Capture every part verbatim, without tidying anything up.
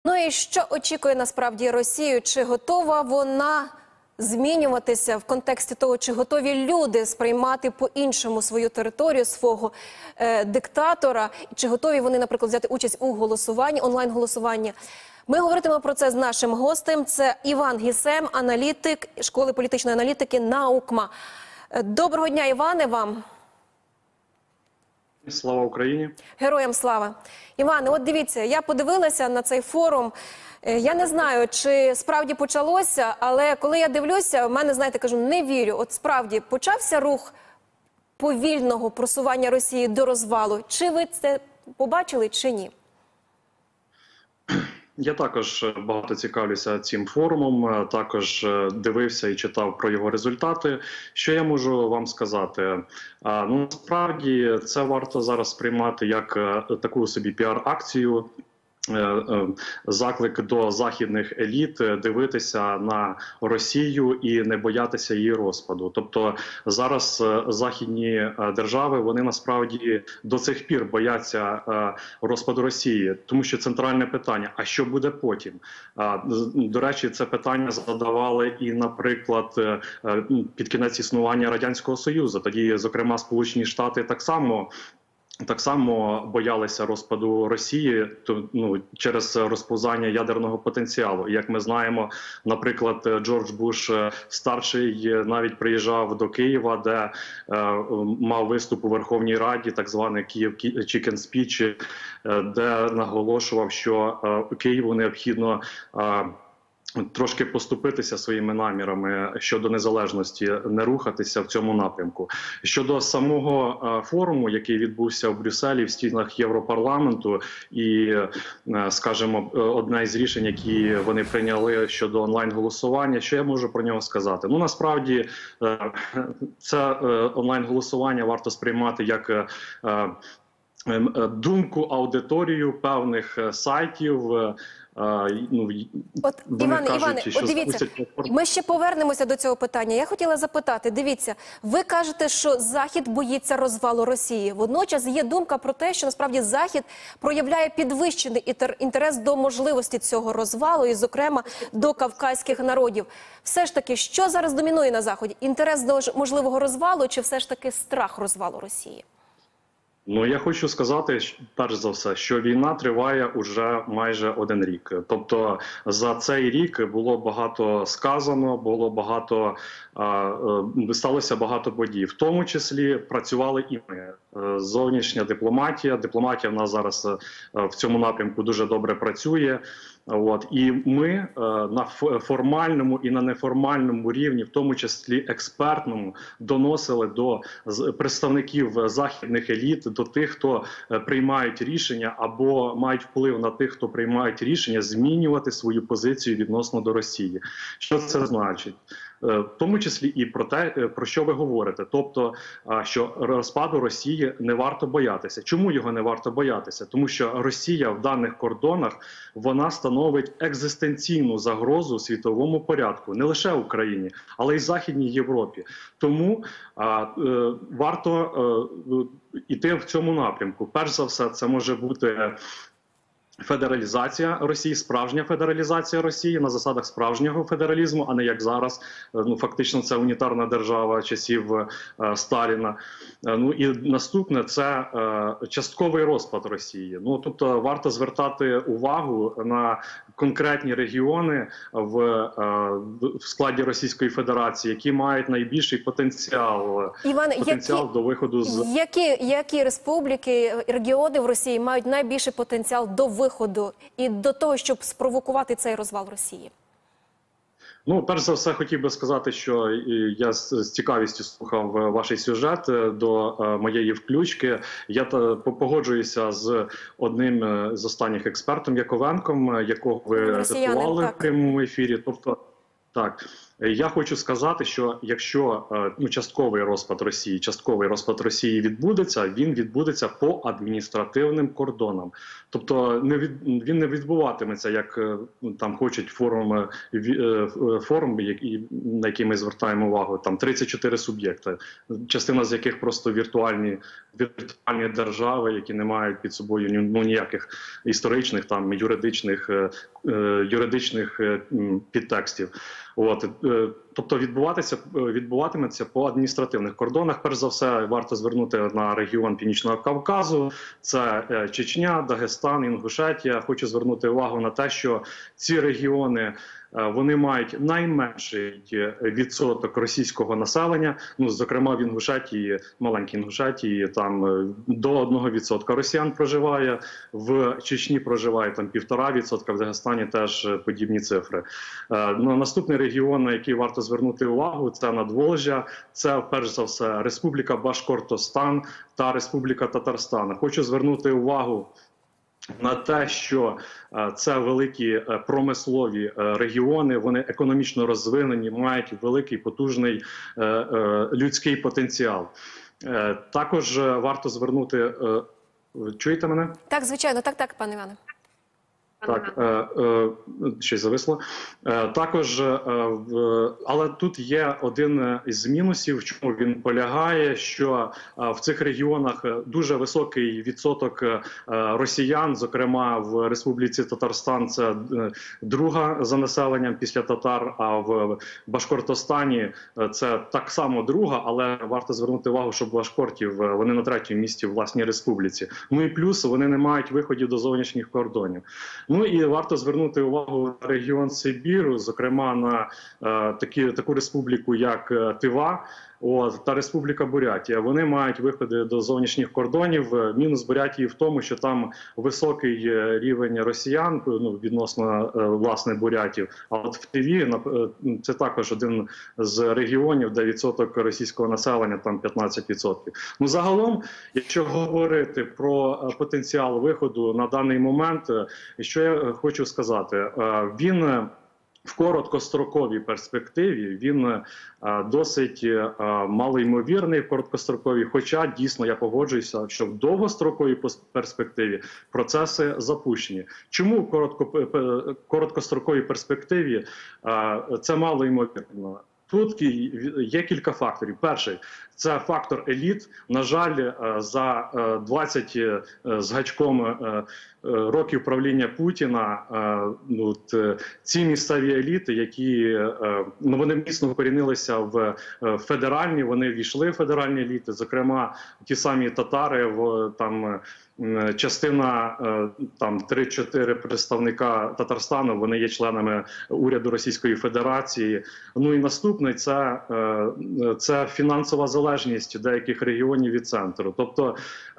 Ну і що очікує насправді Росію? Чи готова вона змінюватися в контексті того, чи готові люди сприймати по-іншому свою територію, свого е, диктатора? Чи готові вони, наприклад, взяти участь у голосуванні, онлайн-голосуванні? Ми говоритимемо про це з нашим гостем. Це Іван Гісем, аналітик школи політичної аналітики НАУКМА. Доброго дня, Іване, вам. Слава Україні! Героям слава! Іване, от дивіться, я подивилася на цей форум. Я не знаю, чи справді почалося, але коли я дивлюся, в мене, знаєте, кажу, не вірю. От справді почався рух повільного просування Росії до розвалу. Чи ви це побачили, чи ні? Я також багато цікавлюся цим форумом, також дивився і читав про його результати. Що я можу вам сказати? Ну, насправді, це варто зараз сприймати як таку собі піар-акцію, заклик до західних еліт дивитися на Росію і не боятися її розпаду. Тобто зараз західні держави, вони насправді до цих пір бояться розпаду Росії, тому що центральне питання, а що буде потім? До речі, це питання задавали і, наприклад, під кінець існування Радянського Союзу. Тоді, зокрема, Сполучені Штати так само Так само боялися розпаду Росії, то, ну, через розповзання ядерного потенціалу. Як ми знаємо, наприклад, Джордж Буш старший навіть приїжджав до Києва, де е, мав виступ у Верховній Раді, так званий Київ Chicken Speech, е, де наголошував, що е, Києву необхідно е, трошки поступитися своїми намірами щодо незалежності, не рухатися в цьому напрямку. Щодо самого форуму, який відбувся в Брюсселі в стінах Європарламенту, і, скажімо, одне із рішень, які вони прийняли щодо онлайн-голосування, що я можу про нього сказати? Ну, насправді, це онлайн-голосування варто сприймати як думку, аудиторію певних сайтів. А, ну, от, Іване, кажуть, Іване, от дивіться, запустять... ми ще повернемося до цього питання. Я хотіла запитати, дивіться, ви кажете, що Захід боїться розвалу Росії. Водночас є думка про те, що насправді Захід проявляє підвищений інтерес до можливості цього розвалу, і, зокрема, до кавказьких народів. Все ж таки, що зараз домінує на Заході? Інтерес до можливого розвалу чи все ж таки страх розвалу Росії? Ну, я хочу сказати, перш за все, що війна триває уже майже один рік. Тобто за цей рік було багато сказано, було багато, сталося багато подій. В тому числі працювали і ми. Зовнішня дипломатія. Дипломатія в нас зараз в цьому напрямку дуже добре працює. От. І ми на формальному і на неформальному рівні, в тому числі експертному, доносили до представників західних еліт, до тих, хто приймають рішення або мають вплив на тих, хто приймають рішення, змінювати свою позицію відносно до Росії. Що це значить? В тому числі і про те, про що ви говорите. Тобто, що розпаду Росії не варто боятися. Чому його не варто боятися? Тому що Росія в даних кордонах, вона становить екзистенційну загрозу світовому порядку. Не лише Україні, але й Західній Європі. Тому а, е, варто е, йти в цьому напрямку. Перш за все, це може бути федералізація Росії, справжня федералізація Росії на засадах справжнього федералізму, а не як зараз. Ну, фактично, це унітарна держава часів е, Сталіна. Е, ну і наступне – це е, частковий розпад Росії. Ну, тобто, варто звертати увагу на конкретні регіони в, е, в складі Російської Федерації, які мають найбільший потенціал, Іван, потенціал які, до виходу з... Які, які республіки, регіони в Росії мають найбільший потенціал до виходу і до того, щоб спровокувати цей розвал Росії? Ну, перш за все, хотів би сказати, що я з цікавістю слухав ваш сюжет до моєї включки. Я погоджуюся з одним з останніх експертом, Яковенком, якого ви цитували в прямому ефірі. Тобто, Так, я хочу сказати, що якщо ну, частковий розпад Росії, частковий розпад Росії відбудеться, він відбудеться по адміністративним кордонам. Тобто не від, він не відбуватиметься, як там хочуть форум, форум, на який ми звертаємо увагу, там тридцять чотири суб'єкти, частина з яких просто віртуальні, віртуальні держави, які не мають під собою ну, ніяких історичних, там, юридичних, юридичних підтекстів. От, тобто відбуватися, відбуватиметься по адміністративних кордонах. Перш за все, варто звернути на регіон Північного Кавказу, це Чечня, Дагестан, Інгушетія. Хочу звернути увагу на те, що ці регіони, вони мають найменший відсоток російського населення. Ну, зокрема, в Інгушетії, маленькій Інгушетії, там до одного відсотка росіян проживає, в Чечні проживає там півтора відсотка, в Дагестані теж подібні цифри. Ну, наступний регіон, на який варто звернути увагу, це Надволжя, це перш за все Республіка Башкортостан та Республіка Татарстан. Хочу звернути увагу на те, що це великі промислові регіони, вони економічно розвинені, мають великий потужний людський потенціал. Також варто звернути... Чуєте мене? Так, звичайно, так, так, пане Іване. Так, е, е, щось зависло. Е, також, е, в, але тут є один із мінусів, в чому він полягає, що е, в цих регіонах дуже високий відсоток е, росіян, зокрема в Республіці Татарстан це е, друга за населенням після татар, а в Башкортостані це так само друга, але варто звернути увагу, що башкортів вони на третьому місці в власній республіці. Ну і плюс вони не мають виходів до зовнішніх кордонів. Ну і варто звернути увагу на регіон Сибіру, зокрема на е, такі, таку республіку, як Тива, от, та Республіка Бурятія. Вони мають виходи до зовнішніх кордонів. Мінус Бурятії в тому, що там високий рівень росіян, ну, відносно е, власне бурятів. А от в Тиві е, це також один з регіонів, де відсоток російського населення там п'ятнадцять відсотків. Ну, загалом, якщо говорити про потенціал виходу на даний момент, що я хочу сказати, він в короткостроковій перспективі, він досить малоймовірний в короткостроковій, хоча дійсно я погоджуюся, що в довгостроковій перспективі процеси запущені. Чому в коротко, короткостроковій перспективі це малоймовірно? Тут є кілька факторів. Перший – це фактор еліт. На жаль, за двадцять з гачком років правління Путіна ну, ці місцеві еліти, які ну, вони міцно вкорінилися в федеральні, вони війшли в федеральні еліти, зокрема ті самі татари, в, там, частина, там три-чотири представника Татарстану, вони є членами уряду Російської Федерації. Ну і наступний – це, це фінансова залежність деяких регіонів від центру. Тобто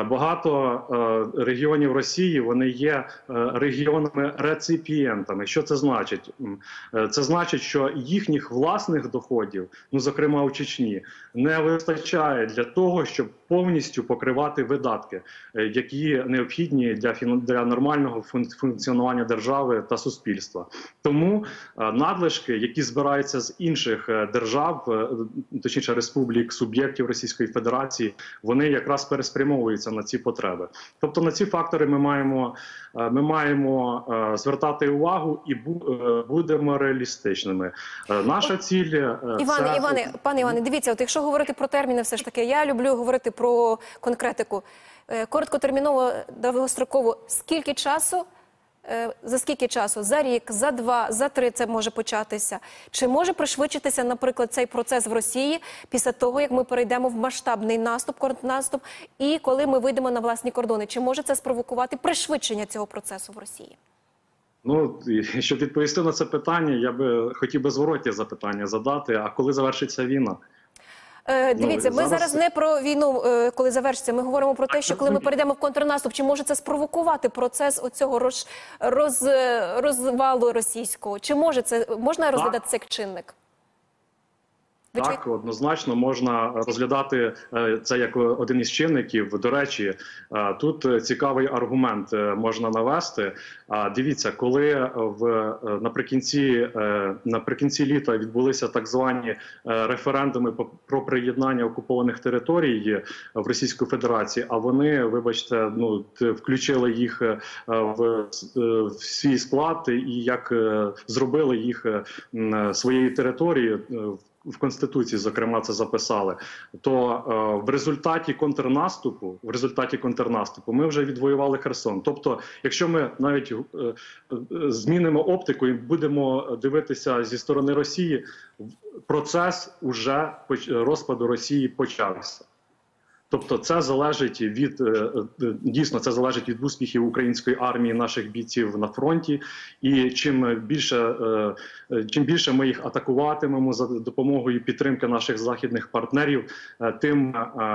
багато регіонів Росії, вони є регіонами-реципієнтами. Що це значить? Це значить, що їхніх власних доходів, ну, зокрема у Чечні, не вистачає для того, щоб повністю покривати видатки, які необхідні для, для нормального функціонування держави та суспільства. Тому надлишки, які збираються з інших держав, точніше республік, суб'єктів Російської Федерації, вони якраз переспрямовуються на ці потреби. Тобто на ці фактори ми маємо, ми маємо звертати увагу і будемо реалістичними. Наша ціль... Іване, це... Іване, пане Іване, дивіться, от якщо говорити про терміни, все ж таки, я люблю говорити про конкретику. Короткотерміново, довгостроково, скільки часу, за скільки часу? За рік, за два, за три це може початися? Чи може пришвидшитися, наприклад, цей процес в Росії після того, як ми перейдемо в масштабний наступ, контрнаступ, і коли ми вийдемо на власні кордони? Чи може це спровокувати пришвидшення цього процесу в Росії? Ну, щоб відповісти на це питання, я би хотів би зворотні запитання задати, а коли завершиться війна? Е, дивіться, ми зараз... зараз не про війну, е, коли завершиться, ми говоримо про те, що коли ми перейдемо в контрнаступ, чи може це спровокувати процес оцього роз, роз, розвалу російського? Чи може це, можна розглядати це як чинник? Так, однозначно можна розглядати це як один із чинників. До речі, тут цікавий аргумент можна навести. Дивіться, коли в наприкінці наприкінці літа відбулися так звані референдуми про приєднання окупованих територій в Російську Федерацію, а вони, вибачте, ну включили їх в свій склад і як зробили їх своєю територією. В Конституції, зокрема, це записали, то е, в результаті контрнаступу, в результаті контрнаступу ми вже відвоювали Херсон. Тобто, якщо ми навіть е, е, змінимо оптику і будемо дивитися зі сторони Росії, процес уже розпаду Росії почався. Тобто це залежить від, дійсно, це залежить від успіхів української армії, наших бійців на фронті. І чим більше, чим більше ми їх атакуватимемо за допомогою підтримки наших західних партнерів, тим,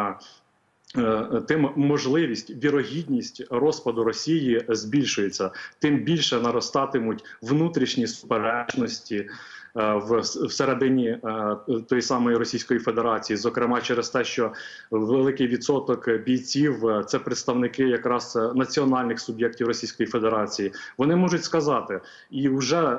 тим можливість, вірогідність розпаду Росії збільшується. Тим більше наростатимуть внутрішні суперечності В, всередині тої самої Російської Федерації, зокрема через те, що великий відсоток бійців – це представники якраз національних суб'єктів Російської Федерації. Вони можуть сказати, і вже,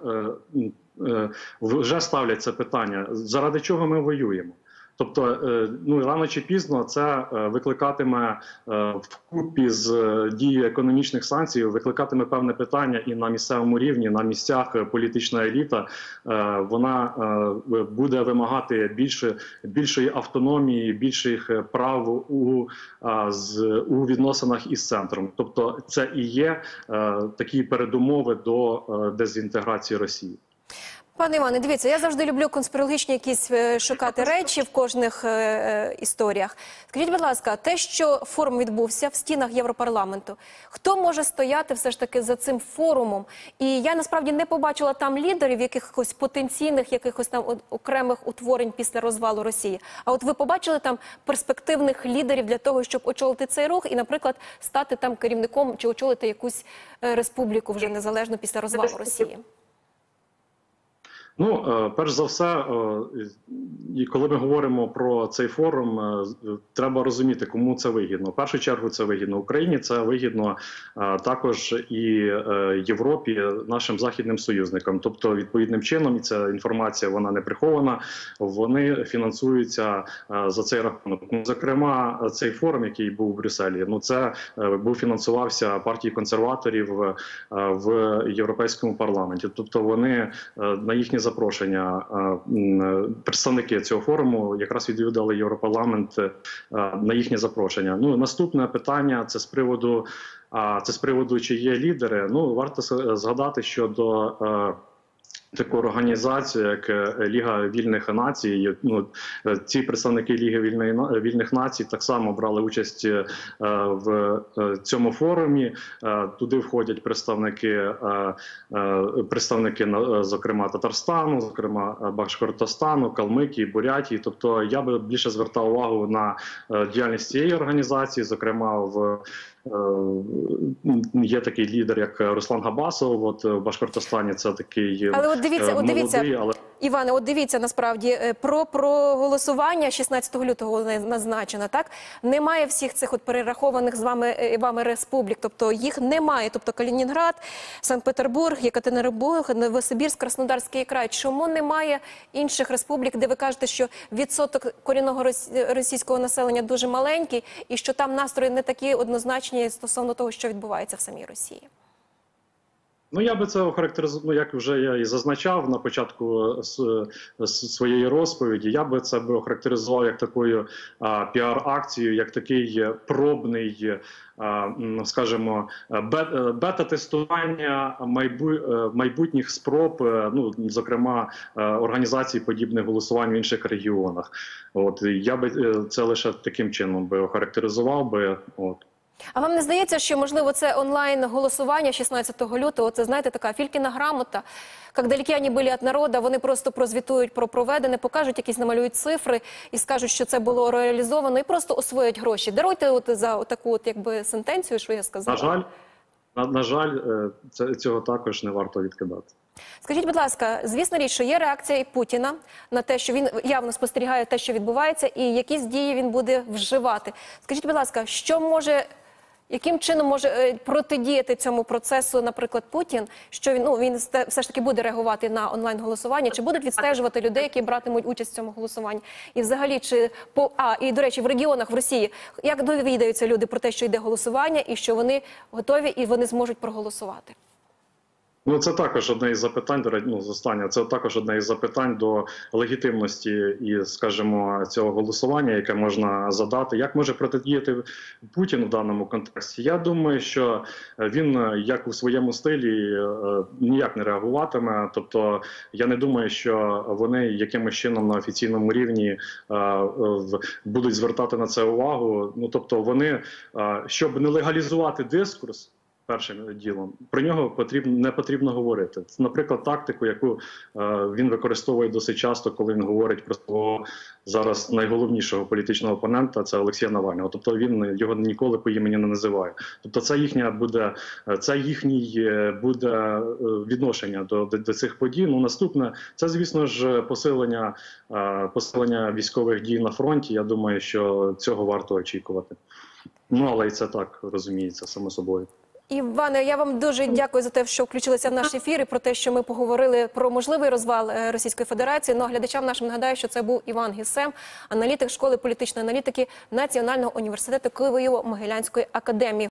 вже ставлять це питання, заради чого ми воюємо. Тобто, ну, рано чи пізно це викликатиме вкупі з дією економічних санкцій, викликатиме певне питання і на місцевому рівні, на місцях політична еліта, вона буде вимагати більше, більшої автономії, більших прав у, у відносинах із центром. Тобто це і є такі передумови до дезінтеграції Росії. Пане Іване, дивіться, я завжди люблю конспірологічні якісь шукати речі в кожних е, історіях. Скажіть, будь ласка, те, що форум відбувся в стінах Європарламенту, хто може стояти все ж таки за цим форумом? І я насправді не побачила там лідерів, якихось потенційних, якихось там окремих утворень після розвалу Росії. А от ви побачили там перспективних лідерів для того, щоб очолити цей рух і, наприклад, стати там керівником чи очолити якусь республіку вже незалежно після розвалу Росії? Ну, перш за все, і коли ми говоримо про цей форум, треба розуміти, кому це вигідно. В першу чергу це вигідно Україні, це вигідно також і Європі, нашим західним союзникам. Тобто, відповідним чином, і ця інформація, вона не прихована, вони фінансуються за цей рахунок. Зокрема, цей форум, який був у Брюсселі, ну це був фінансувався партією консерваторів в Європейському парламенті. Тобто вони на їхні запрошення представники цього форуму якраз відвідали Європарламент на їхнє запрошення. Ну, наступне питання це з приводу, це з приводу, чи є лідери. Ну, варто згадати, що до таку організацію, як Ліга вільних націй, ну, ці представники Ліги вільних націй так само брали участь в цьому форумі. Туди входять представники, представники, зокрема, Татарстану, зокрема, Башкортостану, Калмикії, Бурятії. Тобто я би більше звертав увагу на діяльність цієї організації, зокрема, в є такий лідер, як Руслан Габасов, от в Башкортостані це такий але от дивіться, молодий, от дивіться, але... Іване, от дивіться, насправді, про проголосування шістнадцятого лютого назначено, так? Немає всіх цих от перерахованих з вами, вами республік, тобто їх немає, тобто Калінінград, Санкт-Петербург, Єкатеринбург, Новосибірськ, Краснодарський край. Чому немає інших республік, де ви кажете, що відсоток корінного російського населення дуже маленький і що там настрої не такі однозначні стосовно того, що відбувається в самій Росії? Ну, я би це охарактеризував, ну, як вже я і зазначав на початку своєї розповіді, я би це би охарактеризував як такою піар-акцією, як такий пробний, а, скажімо, бета-тестування майбу, майбутніх спроб, ну, зокрема, організацій подібних голосувань в інших регіонах. От, я би це лише таким чином би охарактеризував би, от. А вам не здається, що, можливо, це онлайн-голосування шістнадцятого лютого, це, знаєте, така Фількіна грамота, як далекі вони були від народу, вони просто прозвітують про проведене, покажуть, якісь намалюють цифри і скажуть, що це було реалізовано, і просто освоять гроші. Даруйте от за таку от, якби, сентенцію, що я сказала. На жаль, На, на жаль, е, це, цього також не варто відкидати. Скажіть, будь ласка, звісно річ, що є реакція і Путіна на те, що він явно спостерігає те, що відбувається, і якісь дії він буде вживати. Скажіть, будь ласка, що може, яким чином може е, протидіяти цьому процесу, наприклад, Путін, що він, ну, він все ж таки буде реагувати на онлайн-голосування, чи будуть відстежувати людей, які братимуть участь в цьому голосуванні? І взагалі, чи по а і до речі, в регіонах в Росії як довідаються люди про те, що йде голосування, і що вони готові і вони зможуть проголосувати? Ну, це також одне із запитань, до речі, ну, з останнього, це також одне із запитань до легітимності і, скажімо, цього голосування, яке можна задати. Як може протидіяти Путін у даному контексті? Я думаю, що він, як у своєму стилі, ніяк не реагуватиме. Тобто, я не думаю, що вони якимось чином на офіційному рівні будуть звертати на це увагу. Ну, тобто, вони, щоб не легалізувати дискурс, першим ділом, про нього потрібно, не потрібно говорити. Це, наприклад, тактику, яку е, він використовує досить часто, коли він говорить про свого зараз найголовнішого політичного опонента, це Олексія Навального. Тобто він його ніколи по імені не називає. Тобто це їхня буде, це їхній буде відношення до, до, до цих подій. Ну, наступне, це, звісно ж, посилення, е, посилення військових дій на фронті. Я думаю, що цього варто очікувати. Ну, але і це так розуміється, само собою. Іване, я вам дуже дякую за те, що включилися в наш ефір і про те, що ми поговорили про можливий розвал Російської Федерації. Ну, глядачам нашим нагадаю, що це був Іван Гісем, аналітик школи політичної аналітики Національного університету Києво-Могилянської академії.